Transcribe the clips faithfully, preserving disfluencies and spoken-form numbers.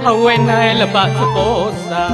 เอาไว้ในละบาทโบสา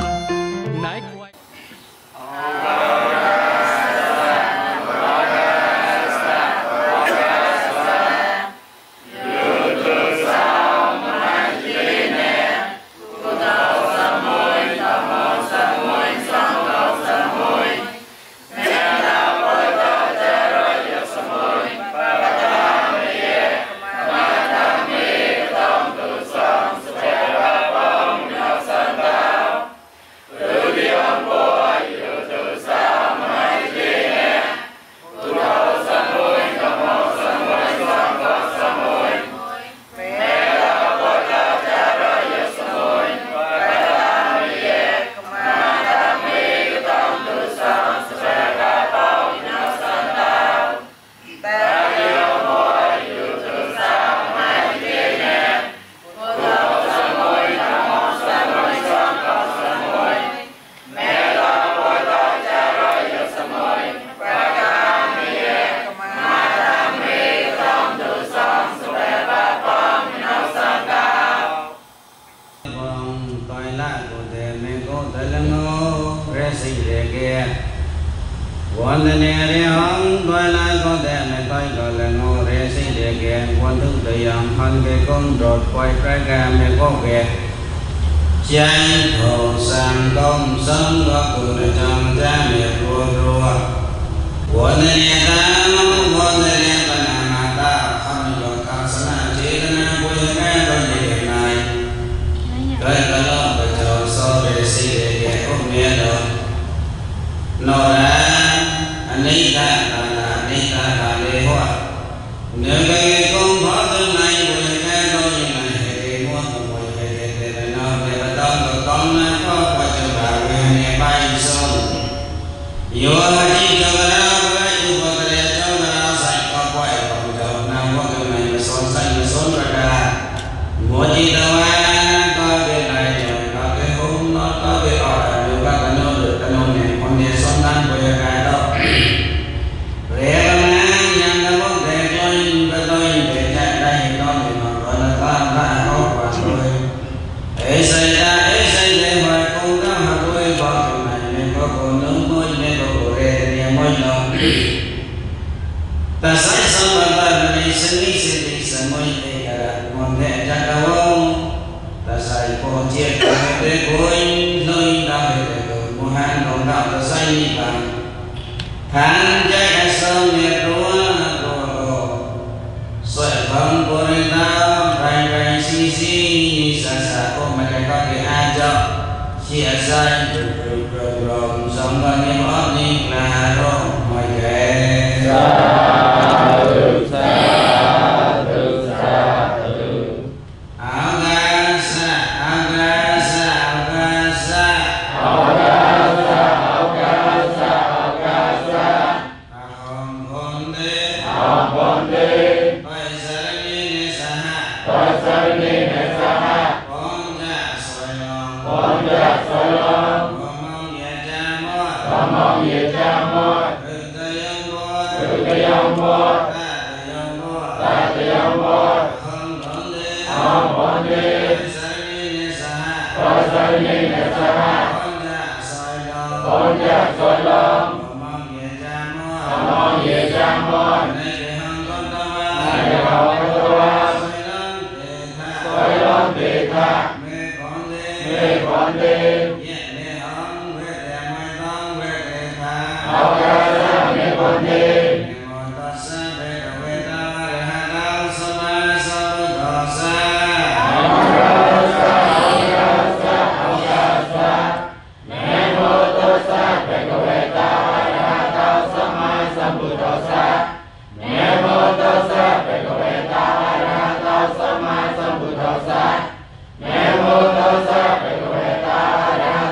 วันนี้เรื่องตัวละก็แต่ไม่ค่อยก็เลยงอเรสิเด็กแก่วันทุกตัวอย่างพันเกก้นโดดปล่อยประกาไม่ก็แก่ใจโถสังคมสังก็คือจำใจไม่รัวรัววันนี้ตามวันนี้ปนามาตาคำยกคำสนาเจตนาบุญแก่ตัวเด็กนายเคยตลอดไปจอดสอบเรสิเด็กแก่ก็เมียดอกโนราอันนี้ได้ตาอันนี้ตาตาเลยหัวเนื้อเกยคงพอตัวไหนบุญแค่ตัวยังไงเกยมัวตัวบุญเกยเกยเกยนอนเกยต้องตัวต้องนั่งก็พอจะบ่าวเงินในใบส่งโยที่จะมาเราไปอุปการะเจ้าเราใส่ก็ปล่อยของเจ้านำว่าตัวไหนมาสอนใส่มาสอนประกาศมัวที่ตัวก็เป็นไรจอยก็เป็นหุ่นนอนก็เป็นอ่อนอยู่ก็กันโน่นกันโน่นเนี่ยคนเดียวสอนนั่งบุญแค่ตัวเรื่องนั้นยังกำลังเดินลอยไปลอยไปจะได้นอนไปนอนวันละตาตาเขากว่าเลยเอ้ยใส่ตาเอ้ยใส่เลยหัวคงต้องหัดด้วยบอกกันไหนไม่ก็คนนึกไม่ไม่ก็เรื่องเนี่ยไม่ลงแต่ใส่สมบัติในสิ่งนี้สิ่งนี้สมัยเด็กมันเด็กจักรวาลแต่ใส่พอเจ็บเด็กคนเลยได้เด็กมุหันลงดาวแต่ใส่นี่บ้างขันใจสมเด็จตัวตัวสวยฟังบริตาไปไปซีซีสาสาโอมาได้ก็ได้อาจจะเสียใจดุดุดุดุสมบัติในบ้านนี้กลาโรไม่แก่สาธุสาธุสาธุอากาศอากาศอากาศอากาศอากาศอากาศ Namo tassa bhagavata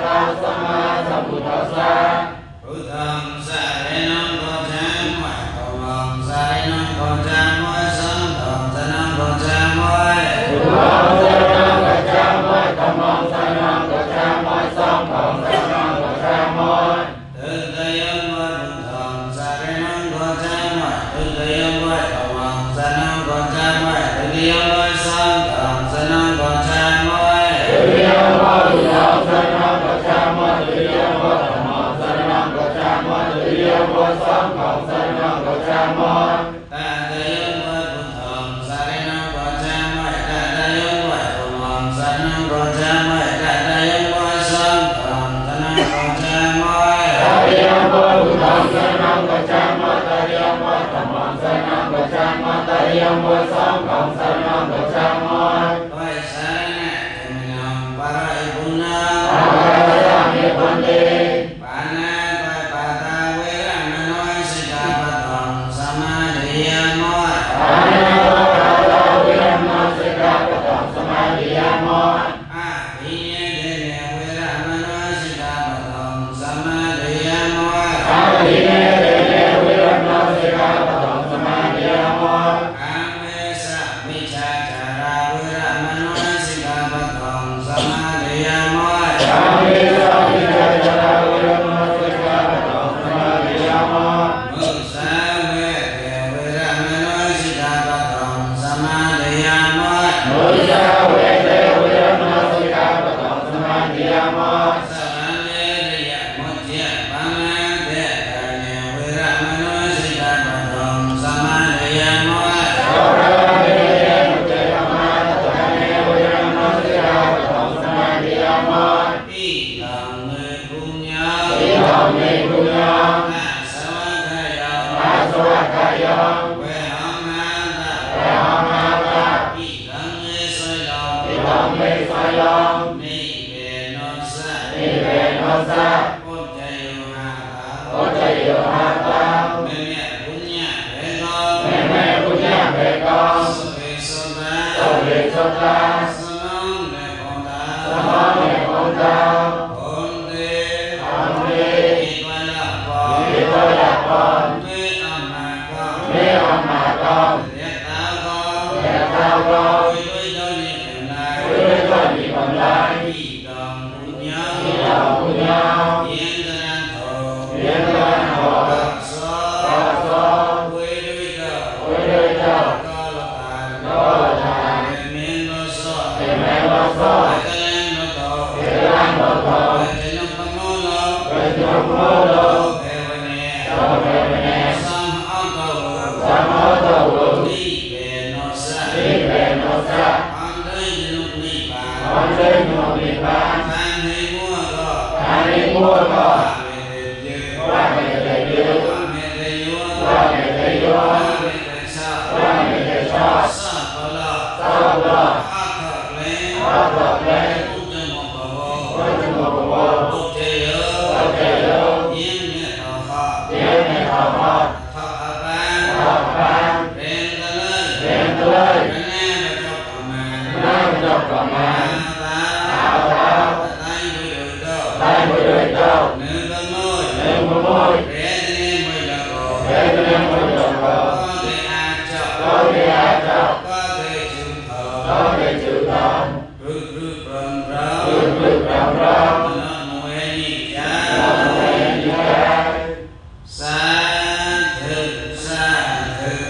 lòng mê xoay lòng ni về nó sa ni về nó sa cốt chạy yêu hà ta cốt chạy yêu hà ta mẹ mẹ cũng nhà về con mẹ mẹ cũng nhà về con sơ về sơ ta sơ về sơ ta sơ nông về con ta sơ nông về con ta hồn đi hồn đi khi tôi là con khi tôi là con mê âm mà con mê âm mà con để tao con để tao con tôi tôi cho những lại tôi tôi cho những còn lại khi đồng cùng nhau khi đồng cùng nhau yên cho đang thổ yên cho đang thổ gặp gió gặp gió quê đôi đầu quê đôi đầu có là tàn có là tàn để miên lo gió để mẹ lo gió để cái lên lo tổ để lan lo tổ để trên nó có mô lo để cho mô lo về bên nè cho về bên nè xong áo cầu xong áo cầu đi về nó xa đi về nó xa con đây lúc đi bà con đây nhộn đi bán than hay mua có ta đi mua có qua về để dư qua về để đưa qua về để vô qua về để vô qua về để sao qua về để cho sao có lo sao lo ác thật lên ác thật lên cũng cho một bà vô với chân một bộ một chế yếu có thể đâu yên mẹ thọ họ tiếng này thọ họ thọ ở ban thọ ban đến ta lời đến tới anh em đã cho cả mà năm chục còn mà tao tao tay mới được đâu tay mới đời đâu nếu có môi nếu có môi để cho nên mới là cổ để cho nên mới được rồi có thể ai chọc có thể ai chọc có thể chịu thở có thể chịu thọ rực rực rần ráo rực rực rào rào nó mùi nhị cha nó mùi nhị cha sa thực sa thực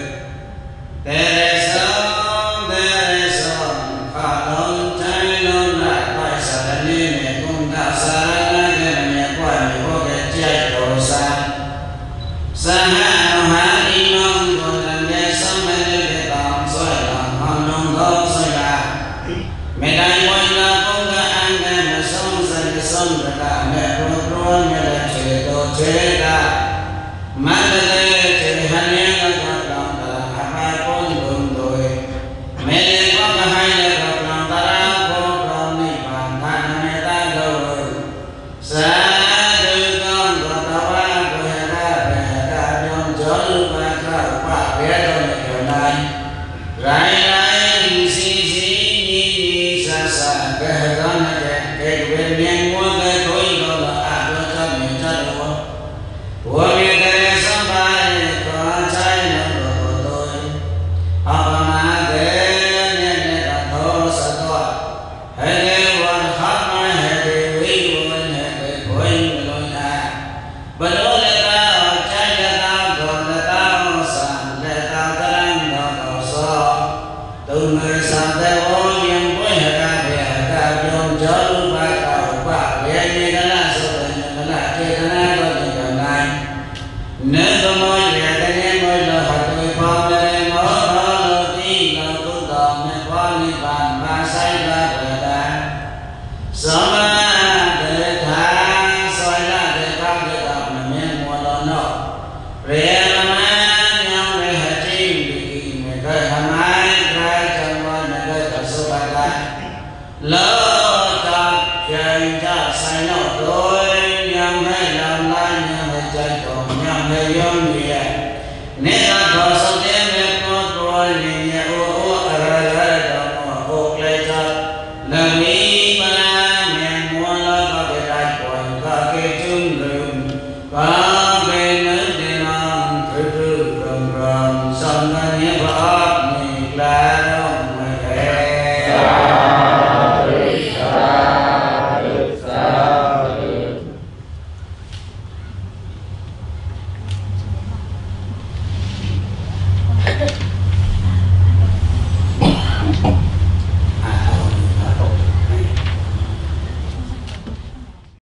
để sống để sống phá lớn trái lớn lại tại sao đã nên mẹ cũng đã xa ra cái mẹ quay mẹ có cái chạy đồ xa sa hạ nó hạ đi nông còn làm cái sống mẹ đưa cái tòng xoay lòng hòn nông thô xoay là mẹ đại quay là cũng đã ăn mẹ mà sống ra cái sống ra cả mẹ ruột ruột mẹ là chế đồ chế cả mà đây chế hành nhé là gặp lòng ta hai con đường đôi mẹ đây có cả hai là gặp lòng ta đã có lòng đi bàn than mẹ ta đâu rồi xa từ con của ta ba của hệ ta về ta nhon chó lưu ba ta quả bé cho mẹ kiểu này rải rải xí xí nhí nhí xa xa cái hệ đó là cái cái bên miệng mua cái khối đó là à cho cho mẹ cho đồ của mẹ ta sống bài có trái nó đồ tôi họ mà để nên nên là thô sa to hệ để quan khát nói hệ để quý quan hệ để khối người ta bên đó là ta trái là ta còn là ta sản là ta ta đang đào tạo so từ người sản ta vô nhân với hệ ta về hệ ta dùng chớ luôn ba cầu ba về như thế là số tình nó là chơi thế nào có những cái này nếu tôi nói về cái này mới là hạt tôi phong lên mở đó đầu tiên là tôi còn nên có đi bàn ba say ba về ta sớm để thả xoay ra để các cái tập mà miền mùa đó nó rẻ lắm nhau để hạt chim bị người cái hàm ai cái chân qua người cái tập số bài ta lỡ tập chơi cho say nó tôi nhầm hay làm lại nhầm hay chơi còn nhầm hay yếm gì nếu ta có số tiền để có tôi thì nhẹ ô ô ở đây đây đó ô plei cho là mi mà